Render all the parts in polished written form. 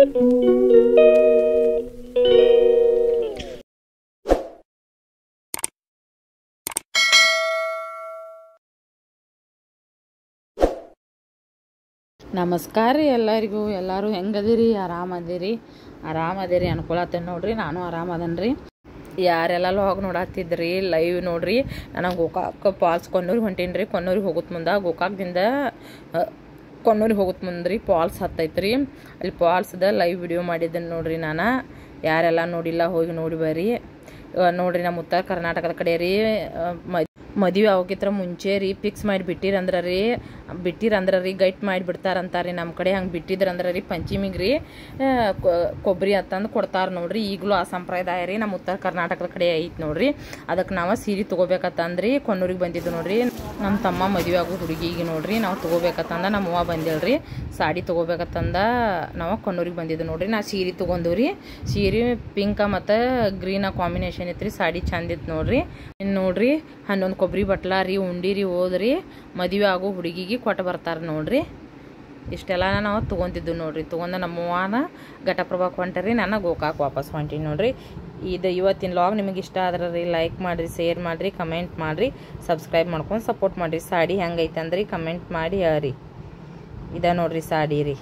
ನಮಸ್ಕಾರ ರೀ ಎಲ್ಲರಿಗೂ. ಎಲ್ಲರೂ ಹೆಂಗದಿರಿ? ಆರಾಮದಿರಿ ಅನ್ಕೊಳತ್ತೇನೆ ನೋಡ್ರಿ. ನಾನು ಆರಾಮದನ್ ರೀ. ಯಾರೆಲ್ಲ ಲಾಗ್ ನೋಡತ್ತಿದ್ರಿ ಲೈವ್ ನೋಡ್ರಿ. ನನಗೆ ಗೋಕಾಕ್ ಫಾಲ್ಸ್ ಕೊನ್ನೂರಿಗೆ ಹೊಂಟೀನಿ ರೀ. ಕೊನ್ನೂರಿಗೆ ಹೋಗುತ್ತೆ ಮುಂದೆ ಗೋಕಾಕ್ದಿಂದ ಕೊನ್ನೂರಿಗೆ ಹೋಗುತ್ತೆ ಮುಂದ್ರಿ ಫಾಲ್ಸ್ ಹತ್ತೈತ್ರಿ. ಅಲ್ಲಿ ಫಾಲ್ಸ್ದ ಲೈವ್ ವಿಡಿಯೋ ಮಾಡಿದ್ದೇನೆ ನೋಡ್ರಿ. ನಾನು ಯಾರೆಲ್ಲ ನೋಡಿಲ್ಲ ಹೋಗಿ ನೋಡಿ ಬರ್ರಿ. ನೋಡ್ರಿ ನಮ್ಮ ಉತ್ತರ ಕರ್ನಾಟಕದ ಕಡೆ ರೀ ಮದುವೆ ಆಗೋಕ್ಕಿಂತ ಮುಂಚೆ ರೀ ಫಿಕ್ಸ್ ಮಾಡಿ ಬಿಟ್ಟಿರಂದ್ರೆ ರೀ ಗೈಟ್ ಮಾಡಿ ಬಿಡ್ತಾರಂತಾರೆ ನಮ್ಮ ಕಡೆ. ಹಂಗೆ ಬಿಟ್ಟಿದ್ರಂದ್ರೆ ರೀ ಪಂಚಮಿಗೆ ರೀ ಕೊಬ್ಬರಿ ಅಂತಂದು ಕೊಡ್ತಾರೆ ನೋಡ್ರಿ. ಈಗಲೂ ಆ ಸಂಪ್ರದಾಯ ರೀ ನಮ್ಮ ಉತ್ತರ ಕರ್ನಾಟಕದ ಕಡೆ ಐತೆ ನೋಡ್ರಿ. ಅದಕ್ಕೆ ನಾವು ಸೀರೆ ತೊಗೋಬೇಕತ್ತಂದ್ರಿ ಕೊನ್ನೂರಿಗೆ ಬಂದಿದ್ದು ನೋಡ್ರಿ. ನಮ್ಮ ತಮ್ಮ ಮದುವೆ ಆಗೋ ಹುಡುಗಿಗೆ ನೋಡ್ರಿ ನಾವು ತೊಗೋಬೇಕತ್ತಂದ ನಮ್ಮ ಅವ್ವ ಬಂದಿಲ್ರಿ. ಸಾಡಿ ತೊಗೋಬೇಕತ್ತಂದ ನಾವು ಕೊನ್ನೂರಿಗೆ ಬಂದಿದ್ದು ನೋಡ್ರಿ. ನಾ ಸೀರೆ ತೊಗೊಂಡು ಸೀರೆ ಪಿಂಕ ಮತ್ತು ಗ್ರೀನ ಕಾಂಬಿನೇಷನ್ ಇತ್ತು ರೀ. ಸಾಡಿ ಚಂದ ಇತ್ತು ನೋಡ್ರಿ. ಇನ್ನು ನೋಡ್ರಿ 11 ಕೊಬ್ಬರಿ ಬಟ್ಲ ರೀ ಉಂಡಿರಿ ಹೋದ್ರಿ ಮದುವೆ ಆಗೋ ಹುಡುಗಿಗೆ ಕೊಟ್ಟು ಬರ್ತಾರೆ ನೋಡ್ರಿ. ಇಷ್ಟೆಲ್ಲ ನಾವು ತೊಗೊಂತಿದ್ದು ನೋಡ್ರಿ. ತೊಗೊಂಡು ನಮ್ಮವ್ವನ ಘಟಪ್ರಭಾಕ್ಕೆ ಹೊಂಟರಿ, ನಾನು ಗೋಕಾಕ್ ವಾಪಸ್ ಹೊಂಟೀನಿ ನೋಡ್ರಿ. ಇವತ್ತಿನ ಲಾಗ್ ನಿಮಗೆ ಇಷ್ಟ ಆದ್ರೆ ರೀ ಲೈಕ್ ಮಾಡಿರಿ, ಶೇರ್ ಮಾಡಿರಿ, ಕಮೆಂಟ್ ಮಾಡಿರಿ, ಸಬ್ಸ್ಕ್ರೈಬ್ ಮಾಡ್ಕೊಂಡು ಸಪೋರ್ಟ್ ಮಾಡಿರಿ. ಸಾಡಿ ಹೆಂಗೈತೆ ಅಂದ್ರಿ ಕಮೆಂಟ್ ಮಾಡಿ ಹೇಳ್ರಿ. ಇದ ನೋಡ್ರಿ ಸಾಡಿ ರೀ.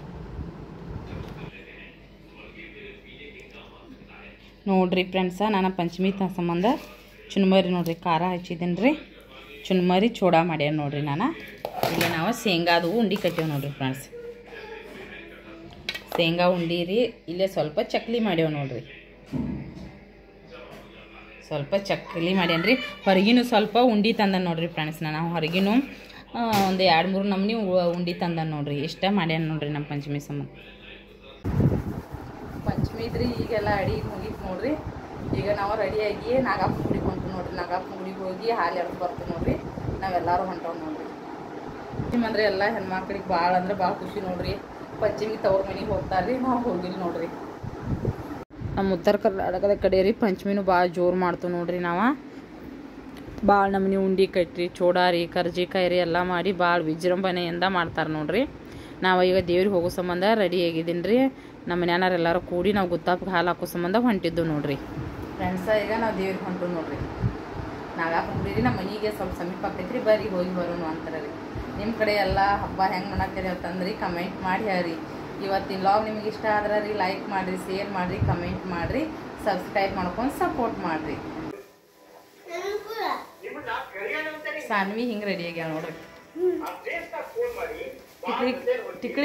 ನೋಡ್ರಿ ಫ್ರೆಂಡ್ಸ, ನಾನು ಪಂಚಮಿ ಸಂಬಂಧ ಚುನ್ಮರಿ ನೋಡ್ರಿ ಖಾರ ಹಚ್ಚಿದ್ದೀನಿ ರೀ. ಚುನ್ಮರಿ ಚೂಡ ಮಾಡ್ಯಾರ ನೋಡ್ರಿ. ನಾನು ಇಲ್ಲಿ ನಾವು ಶೇಂಗಾದು ಉಂಡೆ ಕಟ್ಟೇವು ನೋಡ್ರಿ ಫ್ರೆಂಡ್ಸ್. ಶೇಂಗಾ ಉಂಡೆ ರೀ. ಇಲ್ಲೇ ಸ್ವಲ್ಪ ಚಕ್ಲಿ ಮಾಡ್ಯಾವ ನೋಡ್ರಿ. ಸ್ವಲ್ಪ ಚಕ್ಲಿ ಮಾಡ್ಯಾನ್ರಿ. ಹೊರಗಿನೂ ಸ್ವಲ್ಪ ಉಂಡೆ ತಂದ ನೋಡ್ರಿ ಫ್ರೆಂಡ್ಸ್. ನಾನು ಹೊರಗಿನೂ ಒಂದು 2-3 ನಮ್ನಿ ಉಂಡೆ ತಂದ ನೋಡ್ರಿ. ಇಷ್ಟ ಮಾಡ್ಯಾನ ನೋಡ್ರಿ ನಮ್ಮ ಪಂಚಮಿ ಸಂಬಂಧ. ಪಂಚಮಿ ಇದ್ರಿ ಈಗೆಲ್ಲ ಅಡಿಗೆ ಮುಗೀತು ನೋಡ್ರಿ. ಈಗ ನಾವು ರೆಡಿಯಾಗಿ ನಾಗಪ್ಪ ಗುಡಿಗೆ ಹೊಂಟು ನೋಡ್ರಿ. ನಾಗಪ್ಪ ಗುಡಿಗೆ ಹೋಗಿ ಹಾಲು ಎರೆದು ಬರ್ತೀವಿ ನೋಡ್ರಿ. ನಾವೆಲ್ಲರೂ ಹೊಂಟವ್ ನೋಡ್ರಿ. ಅಂದರೆ ಎಲ್ಲ ಹೆಣ್ಮಕ್ಳಿಗೆ ಭಾಳ ಅಂದ್ರೆ ಭಾಳ ಖುಷಿ ನೋಡ್ರಿ. ಪಂಚಮಿ ತವ್ರ ಮನೆಗೆ ಹೋಗ್ತಾರ್ರಿ. ನಾವು ಹೋಗಿಲ್ಲ ನೋಡ್ರಿ. ನಮ್ಮ ಉತ್ತರ ಕರ್ನಾಟಕದ ಕಡೆ ರೀ ಪಂಚಮಿನೂ ಭಾಳ ಜೋರು ಮಾಡ್ತೀವಿ ನೋಡ್ರಿ. ನಾವು ಭಾಳ ನಮ್ನಿ ಉಂಡೆ ಕಟ್ರಿ, ಚೋಡಾರಿ, ಕರ್ಜಿಕಾಯಿ ರೀ ಎಲ್ಲ ಮಾಡಿ ಭಾಳ ವಿಜೃಂಭಣೆಯಿಂದ ಮಾಡ್ತಾರೆ ನೋಡ್ರಿ. ನಾವು ಈಗ ದೇವ್ರಿಗೆ ಹೋಗೋ ಸಂಬಂಧ ರೆಡಿ ಆಗಿದ್ದೀನಿ ರೀ. ನಮ್ಮ ಮನೆಯವ್ರು ಎಲ್ಲರೂ ಕೂಡಿ ನಾವು ಗುತ್ತಾಪಕ್ಕೆ ಹಾಲು ಹಾಕೋ ಸಂಬಂಧ ಹೊಂಟಿದ್ದು ನೋಡ್ರಿ. ಫ್ರೆಂಡ್ಸ ಈಗ ನಾವು ದೇವ್ರಿಗೆ ಹೊಂಟು ನೋಡ್ರಿ. ನಾಗಪ್ಪ ಗುಡಿ ರೀ. ನಮ್ಮ ಮನೆಗೆ ಸ್ವಲ್ಪ ಸಮೀಪ ಆಗ್ತೈತಿ ರೀ. ಬರ್ರಿ ಹೋಗಿ ಬರೋಣ ಅಂತಾರೆ ರೀ. ನಿಮ್ಮ ಕಡೆ ಎಲ್ಲ ಹಬ್ಬ ಹೆಂಗೆ ಮಾಡಾಕ್ತೀರಿ ಅಂತಂದ್ರಿ ಕಮೆಂಟ್ ಮಾಡಿ ಹೇಳ್ರಿ. ಇವತ್ತಿನ ಲಾಗ್ ನಿಮಗೆ ಇಷ್ಟ ಆದ್ರೆ ರೀ ಲೈಕ್ ಮಾಡಿರಿ, ಶೇರ್ ಮಾಡಿರಿ, ಕಮೆಂಟ್ ಮಾಡಿರಿ, ಸಬ್ಸ್ಕ್ರೈಬ್ ಮಾಡ್ಕೊಂಡು ಸಪೋರ್ಟ್ ಮಾಡಿರಿ. ಸಾನ್ವಿ ಹಿಂಗೆ ರೆಡಿ ಆಗ್ಯಾವ ನೋಡ್ರಿ. ಟಿಕ್ಳಿ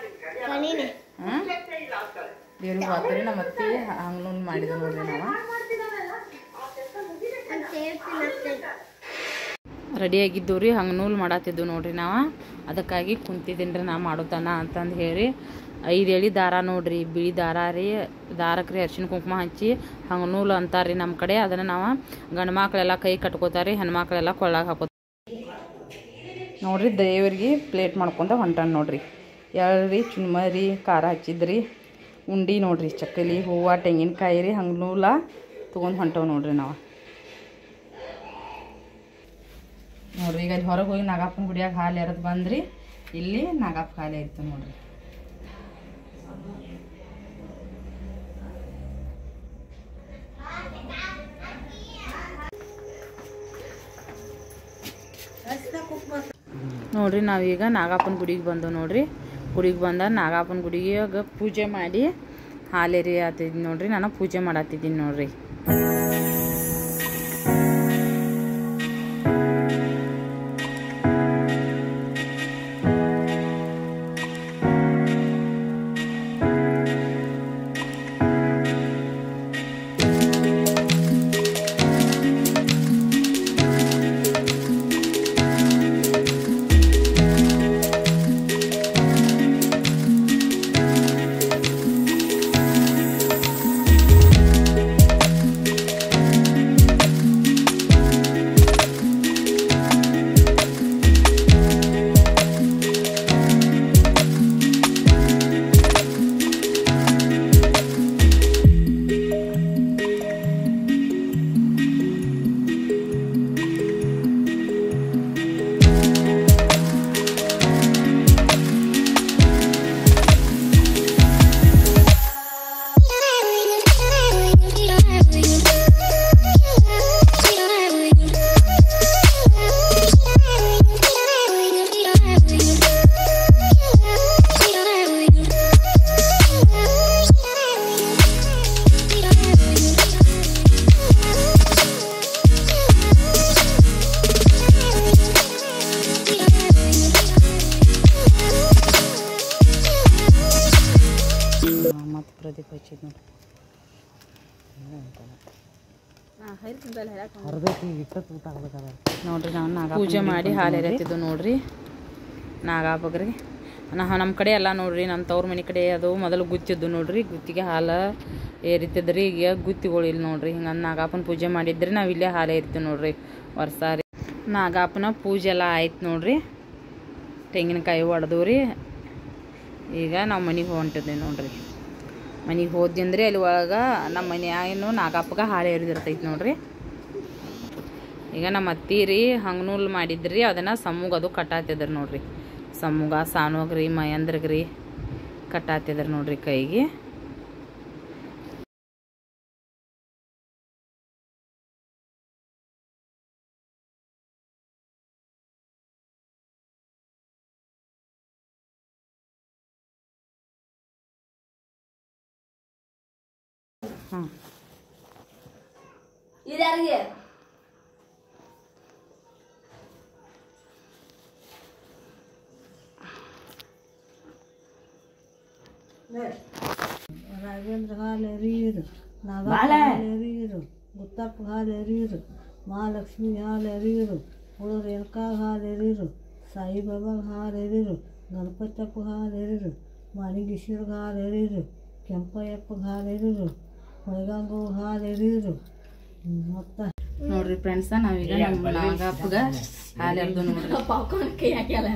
ದೇವ್ರಿಗೆ ಹೋಗ್ತೀವಿ ರೀ. ನಮ್ಮ ಅತ್ತಿ ಹಂಗೆ ಮಾಡಿದ್ವಿ ನೋಡ್ರಿ. ನಾವು ರೆಡಿಯಾಗಿದ್ದು ರೀ. ಹಂಗೆ ನೂಲು ಮಾಡತ್ತಿದ್ದು ನೋಡ್ರಿ. ನಾವು ಅದಕ್ಕಾಗಿ ಕುಂತಿದ್ದೀನಿ ರೀ. ನಾ ಮಾಡೋತನ ಅಂತಂದು ಹೇಳಿ 5 ಎಳೆ ದಾರ ನೋಡ್ರಿ. ಬಿಳಿ ದಾರ ರೀ. ದಾರಕ್ಕೆ ರೀ ಅರ್ಶಿನ ಕುಂಕುಮ ಹಚ್ಚಿ ಹಂಗೆ ನೂಲು ಅಂತಾರೆ ರೀ ನಮ್ಮ ಕಡೆ. ಅದನ್ನು ನಾವು ಗಂಡು ಮಕ್ಕಳೆಲ್ಲ ಕೈ ಕಟ್ಕೋತಾರೆ ರೀ, ಹೆಣ್ಮಕ್ಳೆಲ್ಲ ಕೊಳ್ಳಾಗ ಹಾಕೋತಾರೆ ನೋಡ್ರಿ. ದೇವ್ರಿಗೆ ಪ್ಲೇಟ್ ಮಾಡ್ಕೊಂತ ಹೊಂಟಾನ ನೋಡ್ರಿ. ಎಳ್ರಿ, ಚುನ್ಮರಿ, ಖಾರ ಹಚ್ಚಿದ್ರಿ, ಉಂಡೆ ನೋಡ್ರಿ, ಚಕ್ಕಲಿ, ಹೂವು, ತೆಂಗಿನಕಾಯಿ ರೀ ಹಂಗೆ ನೂಲ ತೊಗೊಂಡು ಹೊಂಟವು ನೋಡ್ರಿ. ನಾವು ನೋಡ್ರಿ ಈಗ ಅಲ್ಲಿ ಹೊರಗೆ ಹೋಗಿ ನಾಗಪ್ಪನ ಗುಡಿಯಾಗ ಹಾಲು ಎರೆದು ಬಂದ್ರಿ. ಇಲ್ಲಿ ನಾಗಪ್ಪ ಹಾಲು ಇತ್ತು ನೋಡ್ರಿ. ನೋಡ್ರಿ ನಾವೀಗ ನಾಗಪ್ಪನ ಗುಡಿಗೆ ಬಂದು ನೋಡ್ರಿ. ಗುಡಿಗೆ ಬಂದ ನಾಗಪ್ಪನ ಗುಡಿಗೆ ಪೂಜೆ ಮಾಡಿ ಹಾಲೇರಿ ಆತಿದ್ದೀನಿ ನೋಡ್ರಿ. ನಾನು ಪೂಜೆ ಮಾಡತ್ತಿದ್ದೀನಿ ನೋಡ್ರಿ. ಮತ್ತು ಪ್ರದೀಪ ಹಚ್ಚಿದ್ ನೋಡಿ ನೋಡ್ರಿ ನಾವು ಪೂಜೆ ಮಾಡಿ ಹಾಲು ಎರೆತಿದ್ದು ನೋಡ್ರಿ ನಾಗಾಪಗ್ರಿ ನಮ್ಮ ಕಡೆ ಎಲ್ಲ ನೋಡ್ರಿ ನಮ್ಮ ತವ್ರ ಮನೆ ಕಡೆ ಅದು ಮೊದಲು ಗುತ್ತಿದ್ದು ನೋಡ್ರಿ ಗುತ್ತಿಗೆ ಹಾಲು ಏರಿತಿದ್ರಿ ಈಗ ಗುತ್ತಿಗಳಿಲ್ಲ ನೋಡ್ರಿ ಹಿಂಗೆ ನಾಗಪ್ಪನ ಪೂಜೆ ಮಾಡಿದ್ರಿ ನಾವು ಇಲ್ಲೇ ಹಾಲು ಏರಿತೀವಿ ನೋಡ್ರಿ ವರ್ಷ ರೀ ನಾಗಪ್ಪನ ಪೂಜೆ ಎಲ್ಲ ಆಯ್ತು ನೋಡ್ರಿ ತೆಂಗಿನಕಾಯಿ ಹೊಡೆದವ್ರಿ ಈಗ ನಾವು ಮನೆಗೆ ಹೊಂಟಿದ್ವಿ ನೋಡ್ರಿ ಮನೆಗೆ ಹೋದ್ದಿಂದ್ರಿ ಅಲ್ಲಿ ಒಳಗೆ ನಮ್ಮ ಮನ್ಯಾಗೇನು ನಾಗಪ್ಪಗೆ ಹಾಲು ಎರಿದಿರ್ತೈತಿ ನೋಡ್ರಿ ಈಗ ನಮ್ಮ ಅತ್ತೀರಿ ಹಂಗನೂಲ್ ಮಾಡಿದ್ರಿ ಅದನ್ನು ಸಮೂಗ ಅದು ಕಟ್ಟಾತಿದ್ರು ನೋಡ್ರಿ ಸಮೂಗ ಸಾನೋಗ್ರಿ ಮಯಂದ್ರಗ್ರಿ ಕಟ್ಟಾತಿದ್ರು ನೋಡ್ರಿ ಕೈಗೆ ಹಾಂ ಇದಾರಿಗೆ ರಾಜೇಂದ್ರ ಹಾಲು ಎರೀರು ನಾಗ ಹಾಲು ಎರೀರು ಗುತ್ತಪ್ಪ ಹಾಲು ಎರೀರು ಮಹಾಲಕ್ಷ್ಮಿ ಹಾಲು ಎರೀರು ಹುಳು ರೇಣುಕಾ ಹಾಲು ಎರೀರು ಸಾಯಿಬಾಬಾ ಹಾಲು ಎರೀರು ಗಣಪತಪ್ಪ ಹಾಲು ಎರೀರು ಮಾಣಿಗೇಶ್ವರ ಹಾಲು ಎರೀರು ಕೆಂಪಯ್ಯಪ್ಪ ಹಾಲು ಎರೀರು ಹೊಳಗಂಗು ಹಾಲು ಎರೀರು ಮತ್ತು ನೋಡ್ರಿ ಫ್ರೆಂಡ್ಸ ನಾವೀಗ ನಮ್ಮ ನಾಗಪ್ಪಗ ಹಾಲು ಎರೆದು ನೋಡ್ರಿ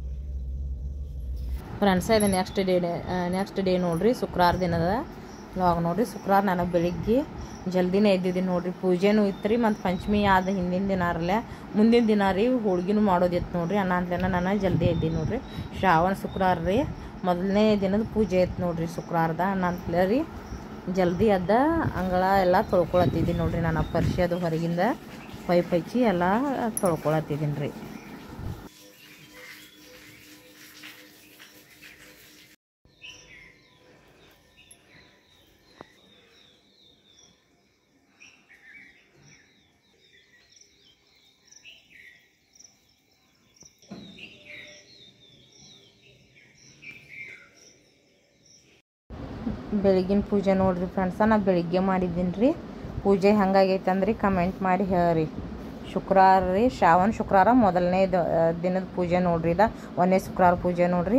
ಫ್ರೆಂಡ್ಸ ಇದು ನೆಕ್ಸ್ಟ್ ಡೇ ನೋಡ್ರಿ ಶುಕ್ರವಾರ ದಿನದ ಲಾಗ್ ನೋಡ್ರಿ ಶುಕ್ರವಾರ ನನಗೆ ಬೆಳಿಗ್ಗೆ ಜಲ್ದಿನೇ ಎದ್ದಿದ್ದೀನಿ ನೋಡ್ರಿ ಪೂಜೆನೂ ಇತ್ತು ರೀ ಮತ್ತು ಪಂಚಮಿ ಆದ ಹಿಂದಿನ ದಿನ ಅರಲ್ಲೇ ಮುಂದಿನ ದಿನ ರೀ ಹೋಳ್ಗಿನೂ ಮಾಡೋದಿತ್ತು ನೋಡ್ರಿ ಅನ್ನಂತೇನ ನಾನು ಜಲ್ದಿ ಎದ್ದೀನಿ ನೋಡ್ರಿ ಶ್ರಾವಣ ಶುಕ್ರವಾರ ರೀ ಮೊದಲನೇ ದಿನದ ಪೂಜೆ ಇತ್ತು ನೋಡ್ರಿ ಶುಕ್ರವಾರದ ಅನ್ನಂತಲೇ ರೀ ಜಲ್ದಿ ಅದ ಅಂಗಳ ಎಲ್ಲ ತೊಳ್ಕೊಳತ್ತಿದ್ದೀನಿ ನೋಡ್ರಿ ನಾನು ಪರ್ಶಿ ಅದು ಹೊರಗಿಂದ ಪೈಪ್ ಹಚ್ಚಿ ಎಲ್ಲ ತೊಳ್ಕೊಳತ್ತಿದ್ದೀನಿ ರೀ ಬೆಳಗಿನ ಪೂಜೆ ನೋಡ್ರಿ ಫ್ರೆಂಡ್ಸ ನಾ ಬೆಳಿಗ್ಗೆ ಮಾಡಿದ್ದೀನಿ ರೀ ಪೂಜೆ ಹೆಂಗಾಗೈತೆ ಅಂದ್ರಿ ಕಮೆಂಟ್ ಮಾಡಿ ಹೇಳ್ರಿ ಶುಕ್ರವಾರ ರೀ ಶ್ರಾವಣ ಶುಕ್ರವಾರ ಮೊದಲನೇ ದಿನದ ಪೂಜೆ ನೋಡ್ರಿ ಇದ ಒಂದನೇ ಶುಕ್ರವಾರ ಪೂಜೆ ನೋಡ್ರಿ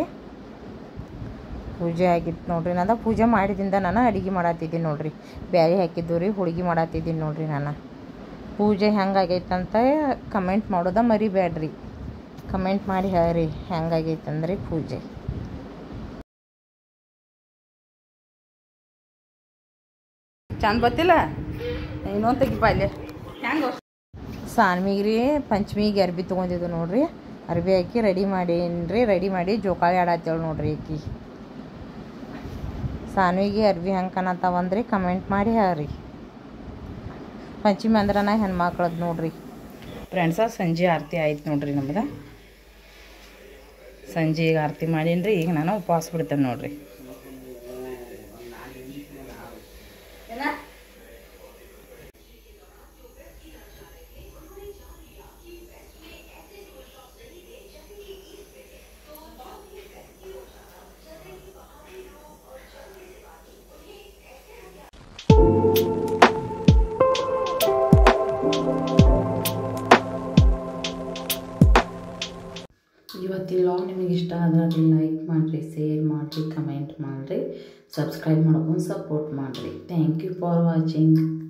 ಪೂಜೆ ಆಗಿತ್ತು ನೋಡ್ರಿ ನಾನು ಪೂಜೆ ಮಾಡಿದಿಂದ ನಾನು ಅಡುಗೆ ಮಾಡತ್ತಿದ್ದೀನಿ ನೋಡ್ರಿ ಬ್ಯಾಳಿ ಹಾಕಿದ್ದು ರೀ ಹೋಳಿಗೆ ಮಾಡತ್ತಿದ್ದೀನಿ ನೋಡ್ರಿ ನಾನು ಪೂಜೆ ಹೆಂಗಾಗೈತೆ ಅಂತ ಕಮೆಂಟ್ ಮಾಡೋದ ಮರಿಬೇಡ್ರಿ ಕಮೆಂಟ್ ಮಾಡಿ ಹೇಳ್ರಿ ಹೆಂಗಾಗೈತೆ ಅಂದ್ರಿ ಪೂಜೆ ಚಂದ ಬತ್ತಿಲ್ಲ ಇನ್ನೊಂದು ತೆಗಿಪ ಅಲ್ಲಿ ಹೆಂಗೆ ಸಾನ್ಮಿಗೆ ರೀ ಪಂಚಮಿಗೆ ಅರ್ಬಿ ತೊಗೊಂಡಿದ್ದು ನೋಡ್ರಿ ಅರ್ಬಿ ಹಾಕಿ ರೆಡಿ ಮಾಡೀನಿ ರೆಡಿ ಮಾಡಿ ಜೋಕಾಳಿ ಆಡತ್ತೇಳಿ ನೋಡ್ರಿ ಆಕಿ ಸಾನ್ವಿಗೆ ಅರ್ಬಿ ಹೆಂಗೆ ಕಾಣತ್ತಾವಂದ್ರಿ ಕಮೆಂಟ್ ಮಾಡಿ ಹೇಳ್ರಿ ಪಂಚಮಿ ಅಂದ್ರೆ ನಾ ಹೆಣ್ಮಕ್ಳದ್ದು ನೋಡ್ರಿ ಫ್ರೆಂಡ್ಸ ಸಂಜೆ ಆರತಿ ಆಯ್ತು ನೋಡ್ರಿ ನಮ್ದು ಸಂಜೆಗೆ ಆರತಿ ಮಾಡೀನಿ ರೀ ಈಗ ನಾನು ಉಪವಾಸ ಬಿಡ್ತೇನೆ ನೋಡ್ರಿ ಇವತ್ತಿನ ಲಾಗ್ ನಿಮಗೆ ಇಷ್ಟ ಆದರೆ ಲೈಕ್ ಮಾಡಿರಿ ಶೇರ್ ಮಾಡಿರಿ ಕಮೆಂಟ್ ಮಾಡಿರಿ ಸಬ್ಸ್ಕ್ರೈಬ್ ಮಾಡ್ಕೊಂಡು ಸಪೋರ್ಟ್ ಮಾಡಿರಿ ಥ್ಯಾಂಕ್ ಯು ಫಾರ್ ವಾಚಿಂಗ್